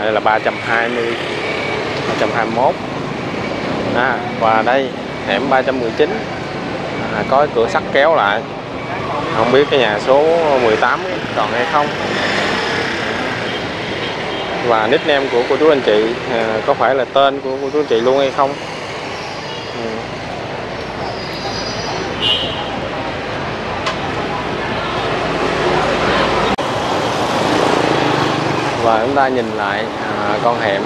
Đây là 320, 321. Và đây hẻm 319 có cái cửa sắt kéo lại. Không biết cái nhà số 18 còn hay không. Và nickname của cô chú anh chị có phải là tên của cô chú anh chị luôn hay không. Và chúng ta nhìn lại con hẻm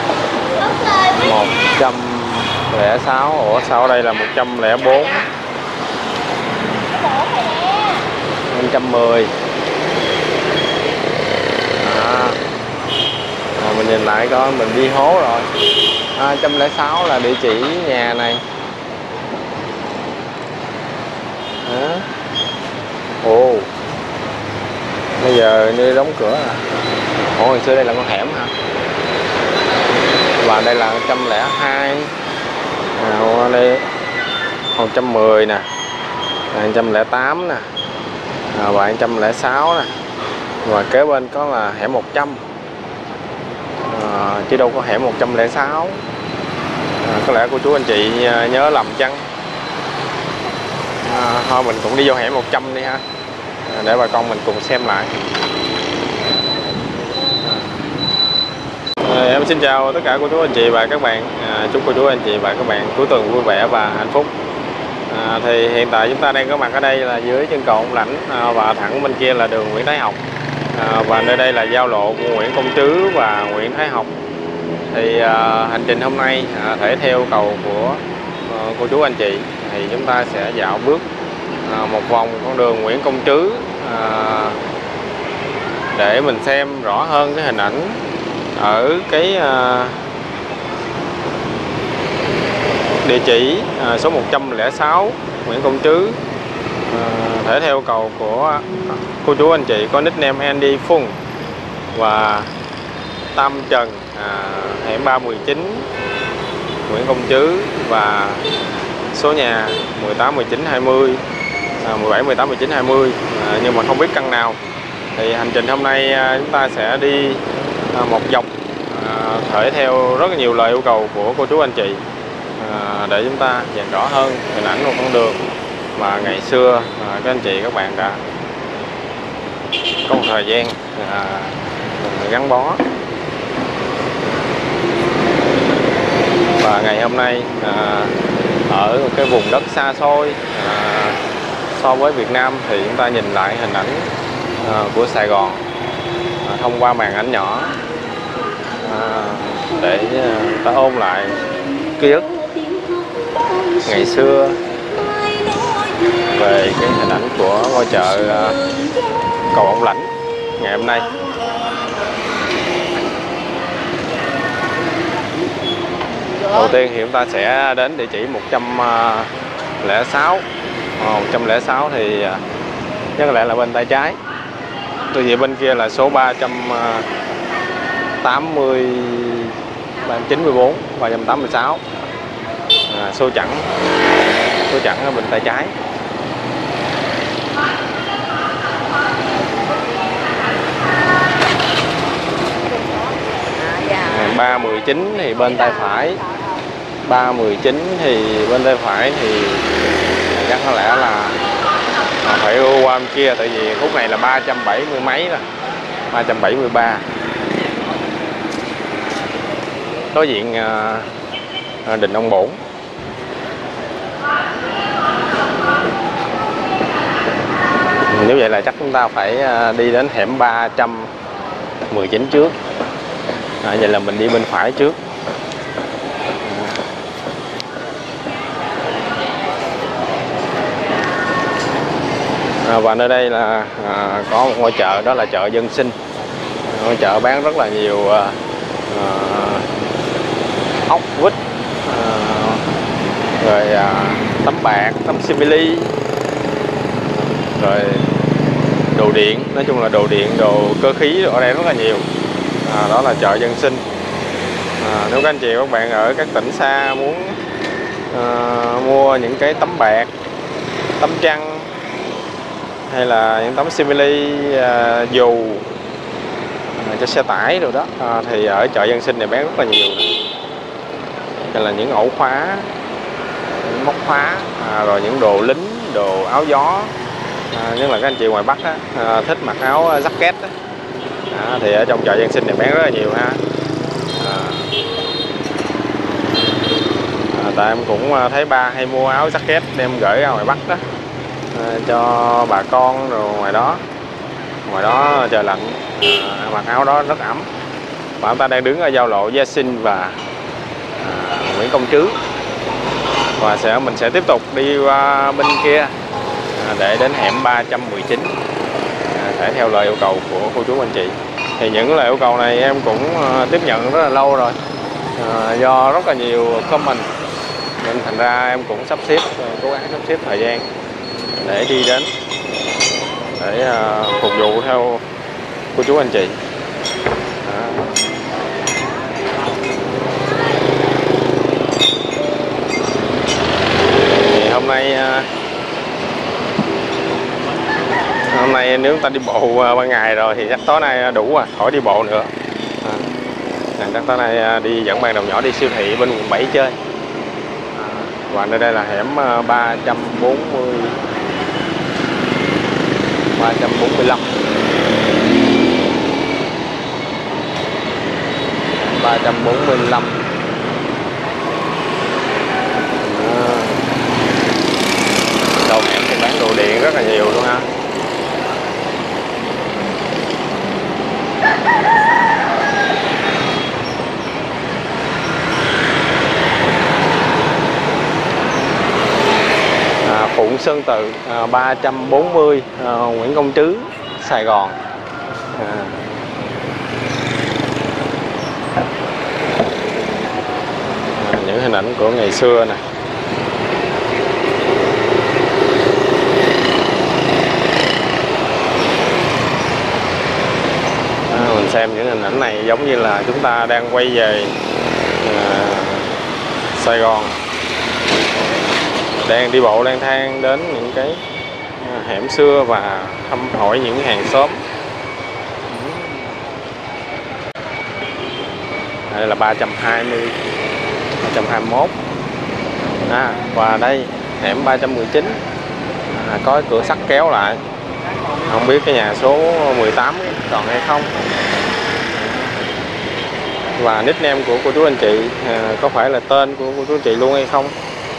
106. Ủa sao ở đây là 104, 110. Mình nhìn lại coi mình đi hố rồi. 106 là địa chỉ nhà này. Ồ, bây giờ như đóng cửa à. Ồ, hồi xưa đây là con hẻm hả? Và đây là 102. Đây 110 nè, 108 nè, và 106 nè. Và kế bên có là hẻm 100. Chứ đâu có hẻm 106. Có lẽ cô chú anh chị nhớ lầm chăng. Thôi mình cũng đi vô hẻm 100 đi ha, để bà con mình cùng xem lại. Em xin chào tất cả cô chú anh chị và các bạn. Chúc cô chú anh chị và các bạn cuối tuần vui vẻ và hạnh phúc. Thì hiện tại chúng ta đang có mặt ở đây là dưới chân cầu Ông Lãnh, và thẳng bên kia là đường Nguyễn Thái Học. Và nơi đây là giao lộ của Nguyễn Công Trứ và Nguyễn Thái Học. Thì hành trình hôm nay thể theo cầu của cô chú anh chị thì chúng ta sẽ dạo bước một vòng con đường Nguyễn Công Trứ để mình xem rõ hơn cái hình ảnh ở cái địa chỉ số 106 Nguyễn Công Trứ, thể theo cầu của cô chú anh chị có nickname Andy Phung và Tam Trần, hẻm 319 Nguyễn Công Trứ và số nhà 18, 19, 20, 17, 18, 19, 20, nhưng mà không biết căn nào. Thì hành trình hôm nay chúng ta sẽ đi một dọc thể theo rất là nhiều lời yêu cầu của cô chú anh chị, để chúng ta nhìn rõ hơn hình ảnh của con đường mà ngày xưa các anh chị các bạn đã có một thời gian gắn bó. Và ngày hôm nay ở một cái vùng đất xa xôi so với Việt Nam thì chúng ta nhìn lại hình ảnh của Sài Gòn thông qua màn ảnh nhỏ, để ta ôn lại ký ức ngày xưa về cái hình ảnh của ngôi chợ cầu Ông Lãnh ngày hôm nay. Đầu tiên thì chúng ta sẽ đến địa chỉ 106. 106 thì chắc có lẽ là bên tay trái. Tôi về bên kia là số 380, 394, 386. Số chẵn ở bên tay trái. À, 319 thì bên tay phải. 319 thì bên tay phải thì chắc có lẽ là phải qua bên kia, tại vì khúc này là 370 mấy rồi, 373. Đối diện đình Ông Bổn. Nếu vậy là chắc chúng ta phải đi đến hẻm 319 trước. Vậy là mình đi bên phải trước. Và nơi đây là có một ngôi chợ, đó là chợ Dân Sinh. Ngôi chợ bán rất là nhiều ốc vít, rồi tấm bạc, tấm simili, rồi đồ điện. Nói chung là đồ điện, đồ cơ khí ở đây rất là nhiều. Đó là chợ Dân Sinh. Nếu các anh chị các bạn ở các tỉnh xa muốn mua những cái tấm bạc, tấm chăn hay là những tấm simili, dù, cho xe tải rồi đó. Thì ở chợ Dân Sinh này bán rất là nhiều. Đây là những ổ khóa, những móc khóa, rồi những đồ lính, đồ áo gió. Nhất là các anh chị ngoài Bắc thích mặc áo jacket đó. Thì ở trong chợ Dân Sinh này bán rất là nhiều ha. Tại em cũng thấy ba hay mua áo jacket đem gửi ra ngoài Bắc đó, cho bà con rồi ngoài đó trời lạnh, mặc áo đó rất ấm. Và chúng ta đang đứng ở giao lộ Gia Sinh và Nguyễn Công Trứ, và mình sẽ tiếp tục đi qua bên kia để đến hẻm 319 để theo lời yêu cầu của cô chú anh chị. Thì những lời yêu cầu này em cũng tiếp nhận rất là lâu rồi, do rất là nhiều comment nên thành ra em cũng cố gắng sắp xếp thời gian để đi đến, để phục vụ theo cô chú anh chị. Thì hôm nay nếu chúng ta đi bộ ban ngày rồi thì chắc tối nay đủ rồi, khỏi đi bộ nữa. Chắc tối nay đi dẫn ban đầu nhỏ đi siêu thị bên quận 7 chơi. Và nơi đây là hẻm 345. 345. Đầu hẻm thì bán đồ điện rất là nhiều luôn ha. Phụng Sơn Tự 340 Nguyễn Công Trứ, Sài Gòn. Những hình ảnh của ngày xưa nè. Mình xem những hình ảnh này giống như là chúng ta đang quay về Sài Gòn, đang đi bộ lang thang đến những cái hẻm xưa và thăm hỏi những hàng xóm. Đây là 320, 321. Và đây hẻm 319 có cái cửa sắt kéo lại. Không biết cái nhà số 18 còn hay không. Và nickname của cô chú anh chị có phải là tên của cô chú anh chị luôn hay không.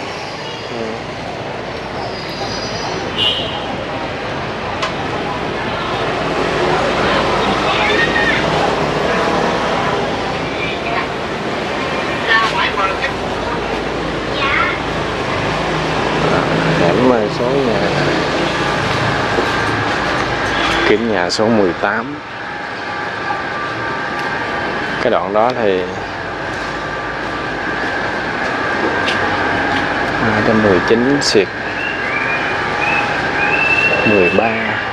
Hẻm số nhà kiếm nhà số 18. Cái đoạn đó thì 219 xịt 13.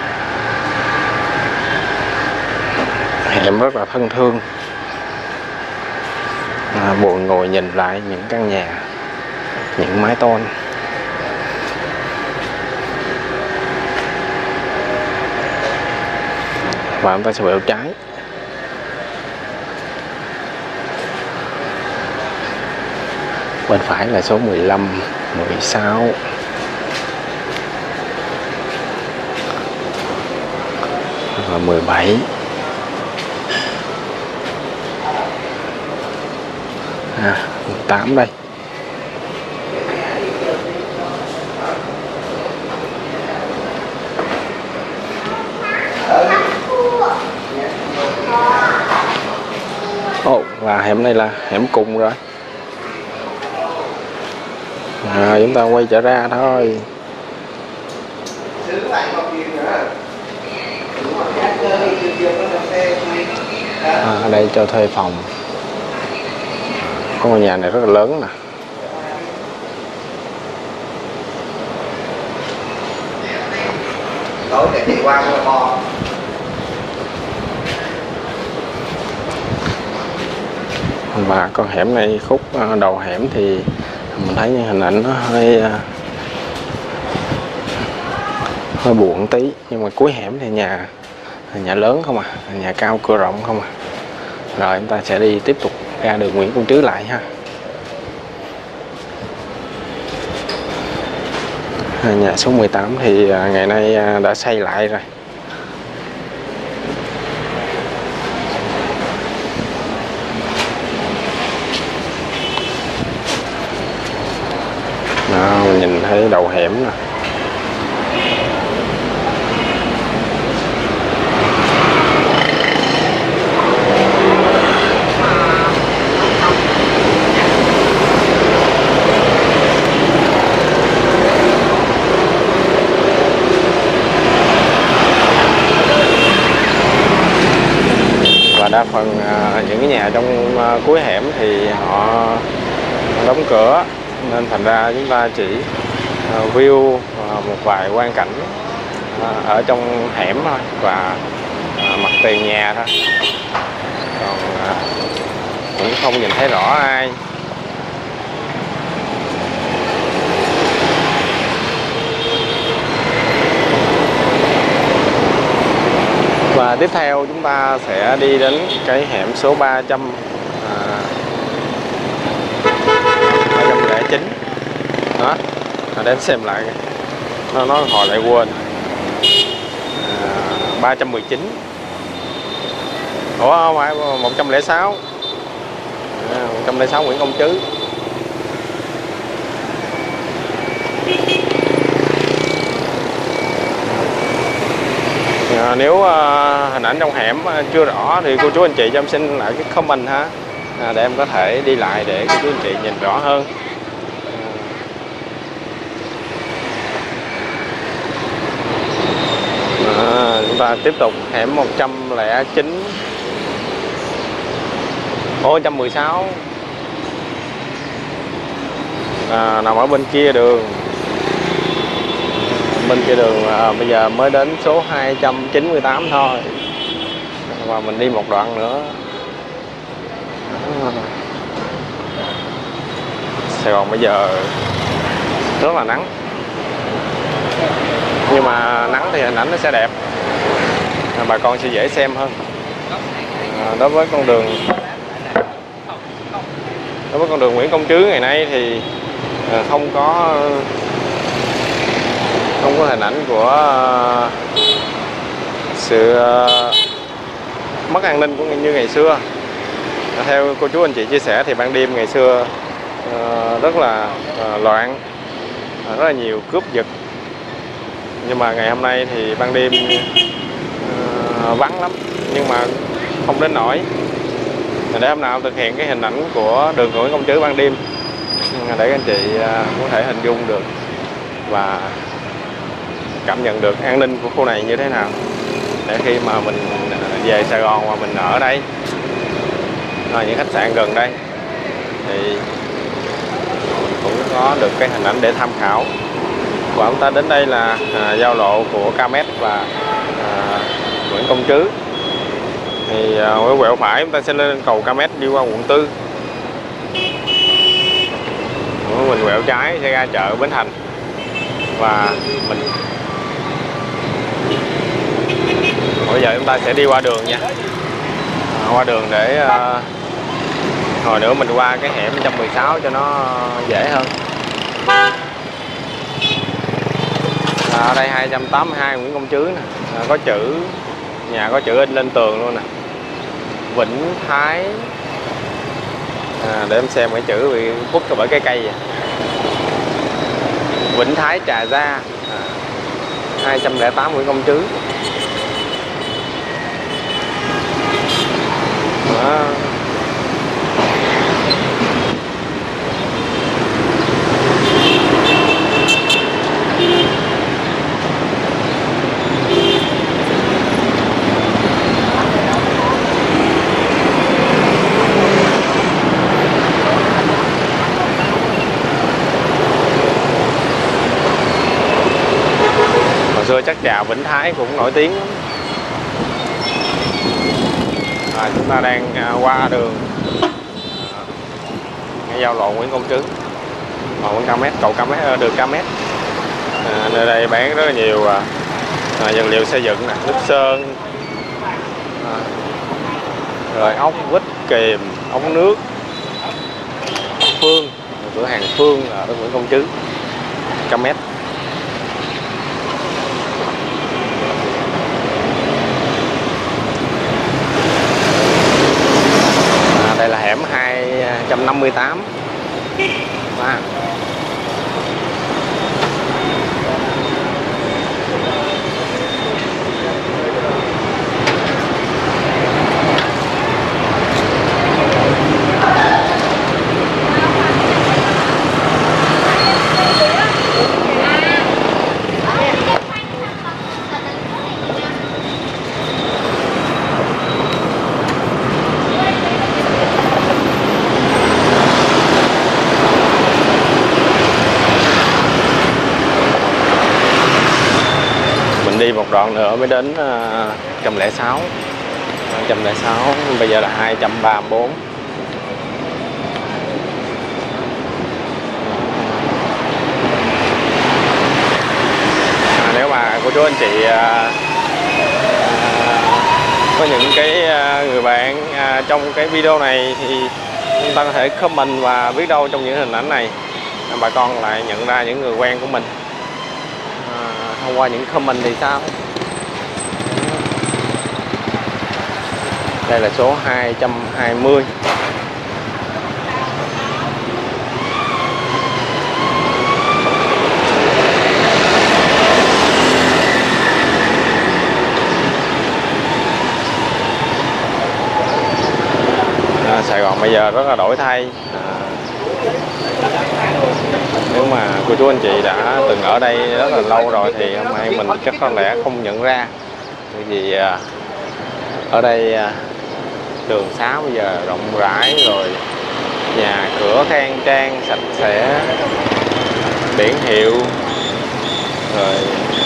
Hẻm rất là thân thương, buồn ngồi nhìn lại những căn nhà, những mái tôn. Và chúng ta sẽ quẹo trái. Bên phải là số 15, 16. Và 17. 18 đây. Và hẻm này là hẻm cùng rồi. Chúng ta quay trở ra thôi. Ở đây cho thuê phòng. Có ngôi nhà này rất là lớn nè. Tối để đi qua mua bò. Và con hẻm này khúc đầu hẻm thì mình thấy những hình ảnh nó hơi buồn tí, nhưng mà cuối hẻm thì nhà lớn không à, nhà cao cửa rộng không à. Rồi chúng ta sẽ đi tiếp tục ra đường Nguyễn Công Trứ lại ha. Nhà số 18 thì ngày nay đã xây lại rồi. Đó, mình nhìn thấy đầu hẻm nè. Và đa phần những cái nhà trong cuối hẻm thì họ đóng cửa, nên thành ra chúng ta chỉ view một vài quang cảnh ở trong hẻm thôi và mặt tiền nhà thôi, còn cũng không nhìn thấy rõ ai. Và tiếp theo chúng ta sẽ đi đến cái hẻm số 309 đó, đến xem lại nó hồi lại quên 319. Ủa không phải 106, 106 Nguyễn Công Trứ. Nếu hình ảnh trong hẻm chưa rõ thì cô chú anh chị cho em xin lại cái comment ha, để em có thể đi lại để cô chú anh chị nhìn rõ hơn. Chúng ta tiếp tục hẻm 109, 116 nằm ở bên kia đường. Bên kia đường bây giờ mới đến số 298 thôi, và mình đi một đoạn nữa. Sài Gòn bây giờ rất là nắng, nhưng mà nắng thì hình ảnh nó sẽ đẹp, bà con sẽ dễ xem hơn. Đối với con đường Nguyễn Công Trứ ngày nay thì không có hình ảnh của sự mất an ninh cũng như ngày xưa. Theo cô chú anh chị chia sẻ thì ban đêm ngày xưa rất là loạn, rất là nhiều cướp giật, nhưng mà ngày hôm nay thì ban đêm vắng lắm, nhưng mà không đến nỗi. Để hôm nào thực hiện cái hình ảnh của đường Nguyễn Công Trứ ban đêm để các anh chị có thể hình dung được và cảm nhận được an ninh của khu này như thế nào, để khi mà mình về Sài Gòn và mình ở đây, những khách sạn gần đây thì cũng có được cái hình ảnh để tham khảo. Và chúng ta đến đây là giao lộ của Km và Nguyễn Công Trứ. Thì quẹo phải chúng ta sẽ lên cầu Km đi qua quận 4. Mình quẹo trái sẽ ra chợ Bến Thành, và mình bây giờ chúng ta sẽ đi qua đường nha, qua đường để hồi nữa mình qua cái hẻm 116 cho nó dễ hơn. Ở đây 282 Nguyễn Công Trứ nè, có chữ, nhà có chữ in lên tường luôn nè, Vĩnh Thái. Để em xem cái chữ bị khuất bởi cái cây vậy. Vĩnh Thái Trà Gia, 208 Nguyễn Công Trứ. Đó. Hồi xưa chắc trà Vĩnh Thái cũng nổi tiếng lắm. Chúng ta đang qua đường giao lộ Nguyễn Công Trứ, quận Km, cầu Km, đường Km. Nơi đây bán rất là nhiều vật liệu xây dựng nè, nước sơn, rồi ốc vít kìm, ống nước, Phương, cửa hàng Phương ở Nguyễn Công Trứ, Camet. Đây là hẻm 258. Wow. Đi một đoạn nữa mới đến 106. 106 bây giờ là 234. Nếu mà cô chú anh chị có những cái người bạn trong cái video này thì chúng ta có thể comment và biết đâu trong những hình ảnh này bà con lại nhận ra những người quen của mình thông qua những comment thì sao. Đây là số 220. Sài Gòn bây giờ rất là đổi thay. Nếu mà cô chú anh chị đã từng ở đây rất là lâu rồi thì hôm nay mình chắc có lẽ không nhận ra, bởi vì ở đây đường xá bây giờ rộng rãi rồi, nhà cửa khang trang sạch sẽ, biển hiệu rồi,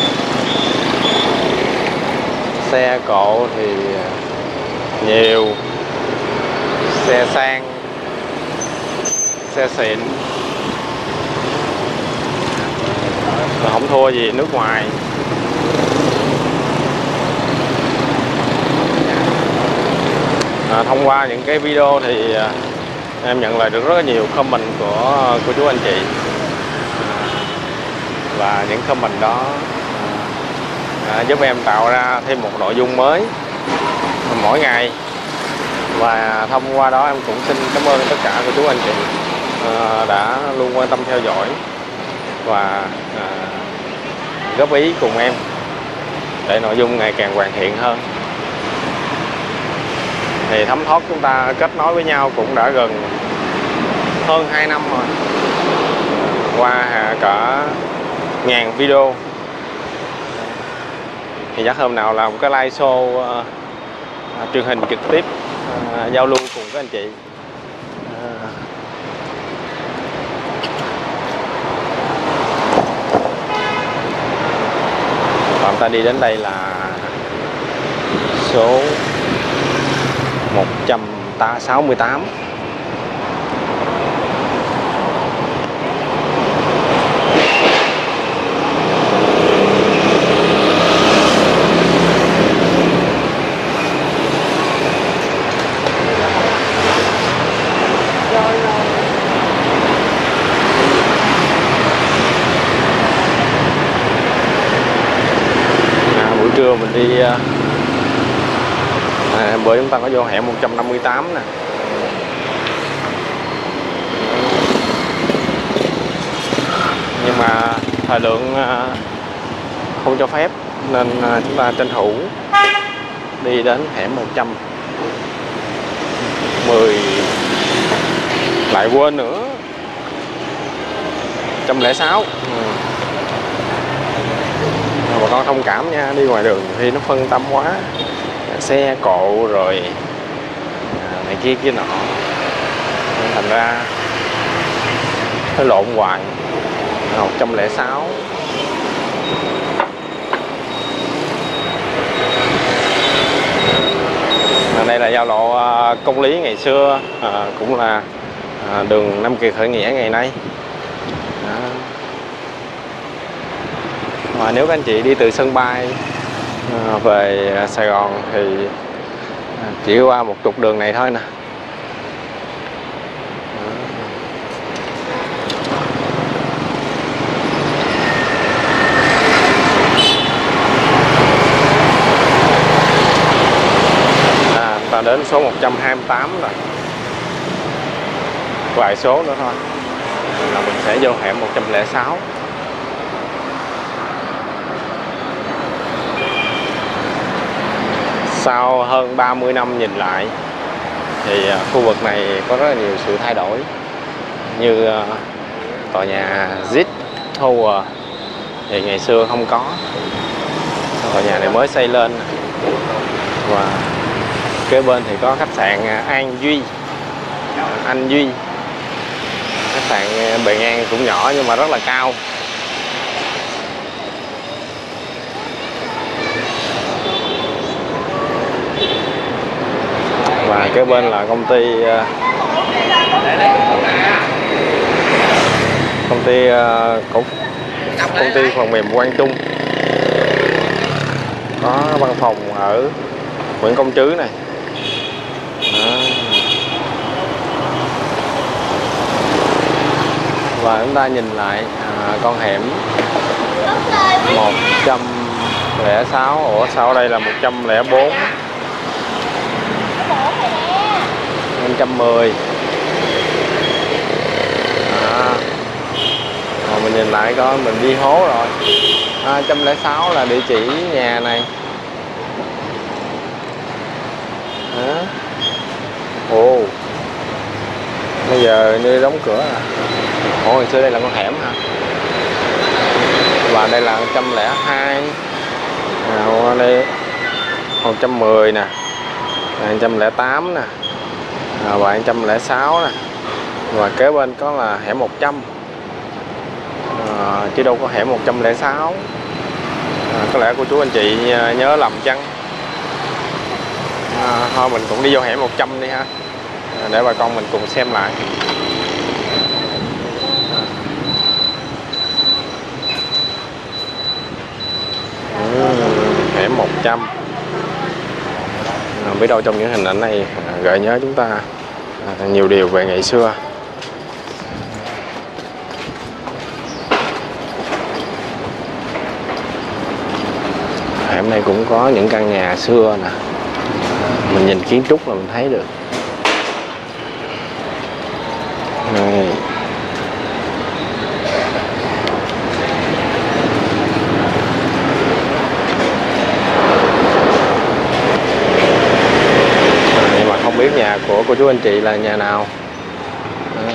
xe cộ thì nhiều, xe sang, xe xịn, không thua gì nước ngoài. Thông qua những cái video thì em nhận lại được rất là nhiều comment của cô chú anh chị, và những comment đó giúp em tạo ra thêm một nội dung mới mỗi ngày. Và thông qua đó em cũng xin cảm ơn tất cả cô chú anh chị đã luôn quan tâm theo dõi và góp ý cùng em để nội dung ngày càng hoàn thiện hơn. Thì thấm thoát chúng ta kết nối với nhau cũng đã gần hơn 2 năm rồi, qua cả 1000 video. Thì chắc hôm nào làm cái live show truyền hình trực tiếp giao lưu cùng các anh chị. Còn ta đi đến đây là số 168. Buổi trưa mình đi bữa chúng ta có vô hẻm 158 nè. Nhưng mà thời lượng không cho phép nên chúng ta tranh thủ đi đến hẻm 110. Lại quên nữa, 106. Bà con thông cảm nha, đi ngoài đường thì nó phân tâm quá, xe cộ rồi này kia kia nọ, nên thành ra nó lộn hoài. 106. Đây là giao lộ Công Lý ngày xưa, cũng là đường Nam Kỳ khởi nghĩa ngày nay. Mà nếu các anh chị đi từ sân bay về Sài Gòn thì Chỉ qua một trục đường này thôi nè. Ta đến số 128 rồi, vài số nữa thôi là mình sẽ vô hẻm 106. Sau hơn 30 năm nhìn lại thì khu vực này có rất là nhiều sự thay đổi, như tòa nhà Z Tower thì ngày xưa không có, tòa nhà này mới xây lên, và kế bên thì có khách sạn An Duy, Anh Duy. Khách sạn bề ngang cũng nhỏ nhưng mà rất là cao. Và kế bên là công ty phần mềm Quang Trung, có văn phòng ở Nguyễn Công Trứ này. Đó. Và chúng ta nhìn lại con hẻm 106. Ủa sao ở đây là 104, 110. Rồi mình nhìn lại coi mình đi hố rồi. 106 là địa chỉ nhà này. Ồ, bây giờ như đóng cửa à. Ồ, hồi xưa đây là con hẻm hả? Và đây là 102. Đây 110 nè, 108 nè, và 106 nè, và kế bên có là hẻm 100. Chứ đâu có hẻm 106. Có lẽ cô chú anh chị nhớ lầm chăng? Thôi mình cũng đi vô hẻm 100 đi ha, để bà con mình cùng xem lại. Hẻm 100. Biết đâu trong những hình ảnh này gợi nhớ chúng ta nhiều điều về ngày xưa. Hẻm này cũng có những căn nhà xưa nè, mình nhìn kiến trúc là mình thấy được. Đây. Nhưng mà không biết nhà của cô chú anh chị là nhà nào. Đó.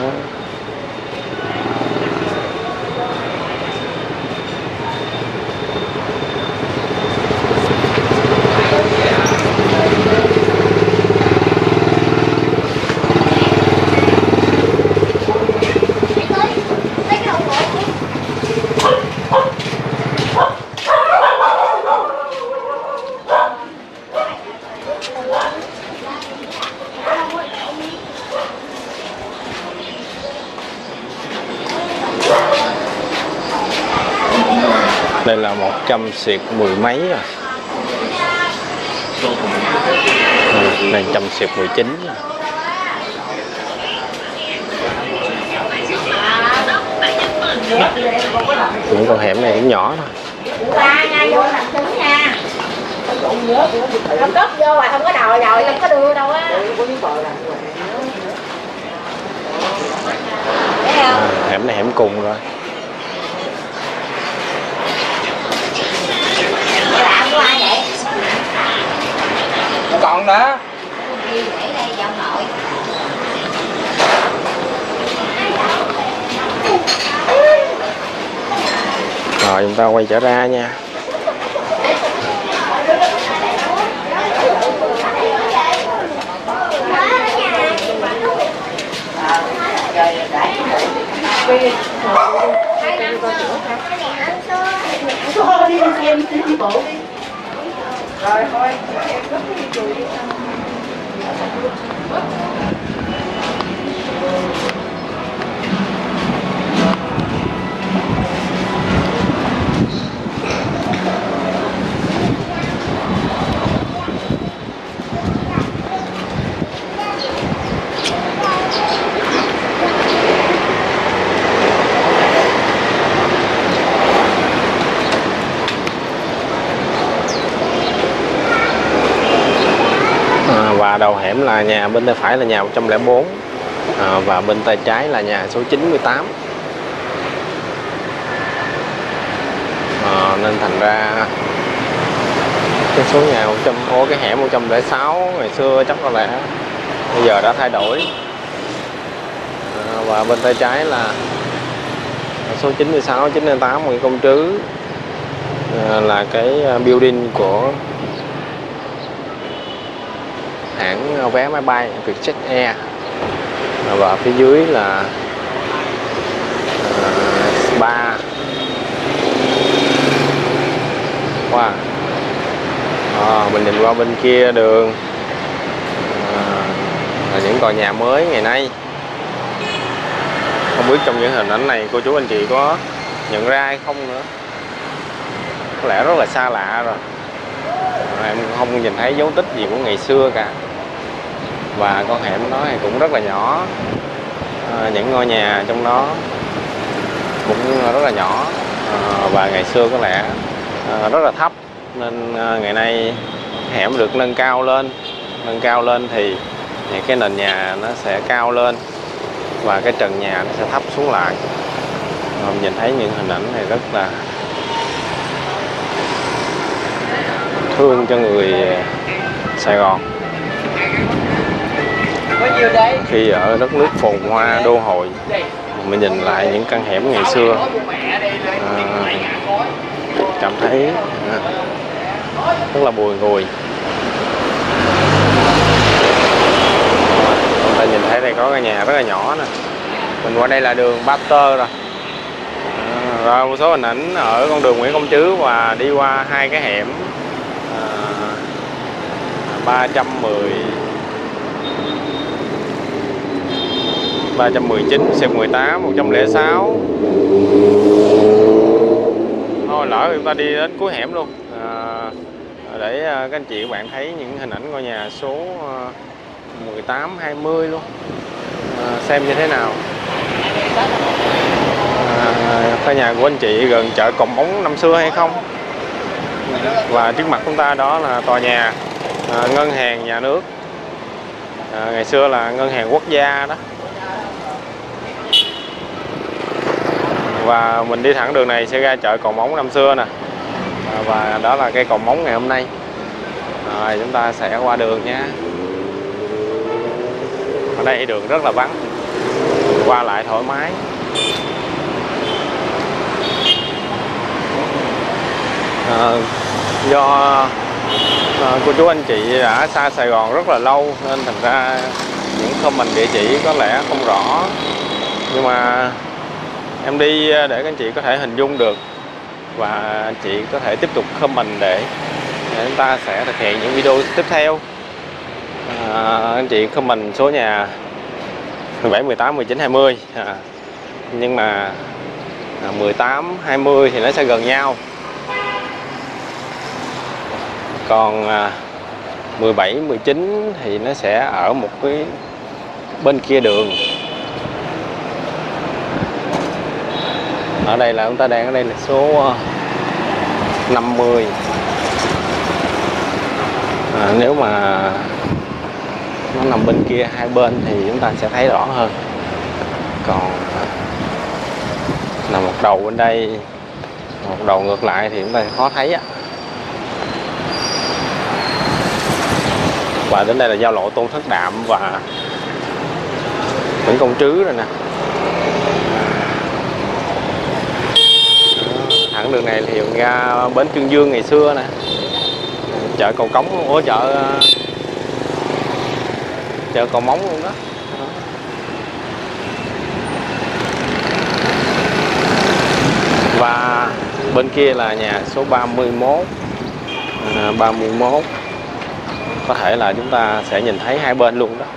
Đây là 100 mười mấy rồi. Đây 119. Những con hẻm này cũng nhỏ thôi. Vô làm trứng nha. Không cất vô mà không có đòi rồi, không có đưa đâu á. Hẻm này hẻm cùng rồi. Còn đó. Rồi chúng ta quay trở ra nha. Đi xem đi bộ đi. Rồi thôi, em có cái chùi đi. Và đầu hẻm là nhà bên tay phải là nhà 104, và bên tay trái là nhà số 98. Nên thành ra cái số nhà cái hẻm 106 ngày xưa chắc có lẽ bây giờ đã thay đổi. Và bên tay trái là số 96, 98 Nguyễn Công Trứ, là cái building của hãng vé máy bay Vietjet Air. Và phía dưới là spa. Wow. Mình nhìn qua bên kia đường là những tòa nhà mới ngày nay. Không biết trong những hình ảnh này cô chú anh chị có nhận ra hay không nữa. Có lẽ rất là xa lạ rồi. Em không nhìn thấy dấu tích gì của ngày xưa cả. Và con hẻm đó thì cũng rất là nhỏ. Những ngôi nhà trong đó cũng rất là nhỏ. Và ngày xưa có lẽ rất là thấp. Nên ngày nay hẻm được nâng cao lên. Nâng cao lên thì cái nền nhà nó sẽ cao lên. Và cái trần nhà nó sẽ thấp xuống lại. Mình nhìn thấy những hình ảnh này rất là thương cho người Sài Gòn. Khi ở đất nước phồn hoa đô hội, mình nhìn lại những căn hẻm ngày xưa, cảm thấy rất là bùi ngùi. Chúng ta nhìn thấy đây có cái nhà rất là nhỏ nè. Mình qua đây là đường Baxter rồi. Rồi một số hình ảnh ở con đường Nguyễn Công Trứ và đi qua hai cái hẻm 319, C18, 106. Thôi lỡ chúng ta đi đến cuối hẻm luôn. Để các anh chị các bạn thấy những hình ảnh ngôi nhà số 18, 20 luôn. Xem như thế nào. Cái nhà của anh chị gần chợ Cầu Móng năm xưa hay không? Và trước mặt chúng ta đó là tòa nhà ngân hàng nhà nước. Ngày xưa là ngân hàng quốc gia đó. Và mình đi thẳng đường này sẽ ra chợ Cầu Móng năm xưa nè. Và đó là cây cầu móng ngày hôm nay. Rồi chúng ta sẽ qua đường nha. Ở đây đường rất là vắng, qua lại thoải mái. Do cô chú anh chị đã xa Sài Gòn rất là lâu nên thành ra những comment địa chỉ có lẽ không rõ, nhưng mà em đi để các anh chị có thể hình dung được và anh chị có thể tiếp tục comment để chúng ta sẽ thực hiện những video tiếp theo. Anh chị comment số nhà 17, 18, 19, 20. Nhưng mà 18, 20 thì nó sẽ gần nhau. Còn 17, 19 thì nó sẽ ở một cái bên kia đường. Ở đây là chúng ta đang ở đây là số 50. Nếu mà nó nằm bên kia hai bên thì chúng ta sẽ thấy rõ hơn. Còn là một đầu bên đây, một đầu ngược lại thì chúng ta khó thấy á. Và đến đây là giao lộ Tôn Thất Đạm và Nguyễn Công Trứ rồi nè. Thẳng đường này thì ra bến Trương Dương ngày xưa nè, chợ Cầu Cống luôn, chợ Cầu Móng luôn đó. Và bên kia là nhà số 31. 31 có thể là chúng ta sẽ nhìn thấy hai bên luôn đó.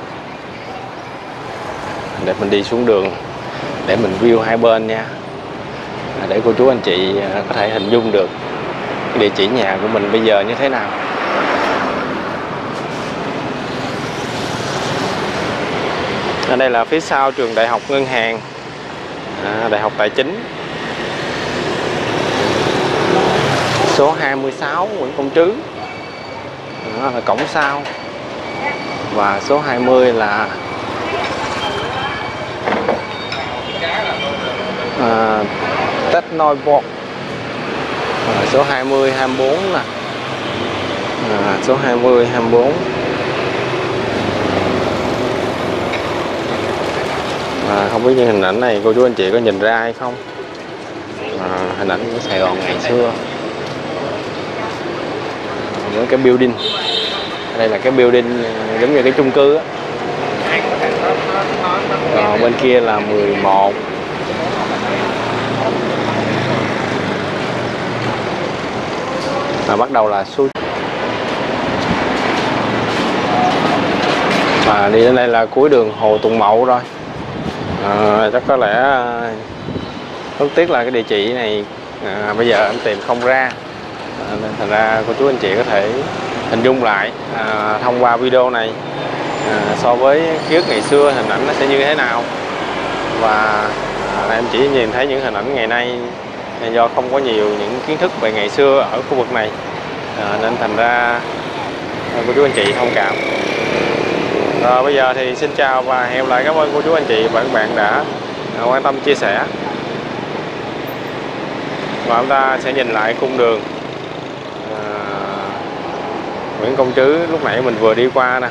Để mình đi xuống đường để mình view hai bên nha, để cô chú anh chị có thể hình dung được cái địa chỉ nhà của mình bây giờ như thế nào. Ở đây là phía sau trường Đại học Ngân hàng, Đại học Tài chính, số 26 Nguyễn Công Trứ. Đó là cổng sau. Và số 20 là Tết Noi Bột. Số 20, 24 nè. Số 20, 24. Không biết những hình ảnh này cô chú anh chị có nhìn ra hay không. Hình ảnh của Sài Gòn ngày xưa với cái building. Đây là cái building giống như cái chung cư á. Còn bên kia là 11. Bắt đầu là số. Đi đến đây là cuối đường Hồ Tùng Mậu rồi. Chắc có lẽ rất tiếc là cái địa chỉ này bây giờ anh tìm không ra, nên thành ra cô chú anh chị có thể hình dung lại thông qua video này so với ký ức ngày xưa hình ảnh nó sẽ như thế nào. Và em chỉ nhìn thấy những hình ảnh ngày nay do không có nhiều những kiến thức về ngày xưa ở khu vực này, nên thành ra cô chú anh chị thông cảm. Rồi bây giờ thì xin chào và hẹn gặp lại. Cảm ơn cô chú anh chị và các bạn đã quan tâm chia sẻ. Và chúng ta sẽ nhìn lại cung đường Nguyễn Công Trứ lúc nãy mình vừa đi qua nè.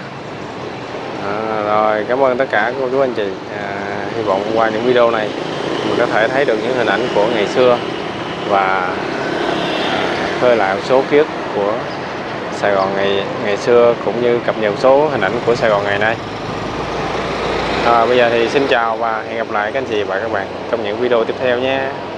Rồi cảm ơn tất cả cô chú anh chị. Hy vọng qua những video này mình có thể thấy được những hình ảnh của ngày xưa và khơi lại một số ký ức của Sài Gòn ngày xưa, cũng như cập nhật một số hình ảnh của Sài Gòn ngày nay. Bây giờ thì xin chào và hẹn gặp lại các anh chị và các bạn trong những video tiếp theo nhé.